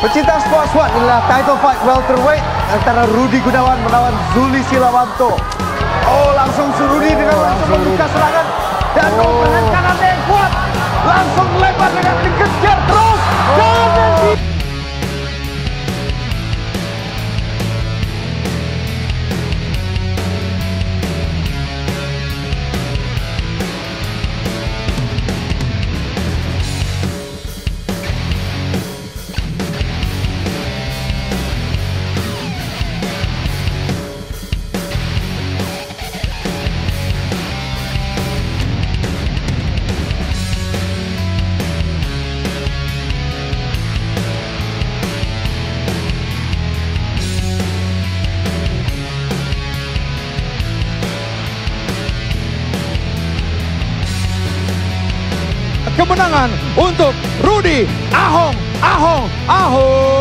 Pecinta Sport SWAT, inilah title fight welterweight antara Rudi Gunawan melawan Zuli Silawanto. Oh, langsung Rudi dengan langsung membuka serangan dan dengan kanan yang kuat langsung lebar dengan dikejar terus dan kemenangan untuk Rudi Ahong.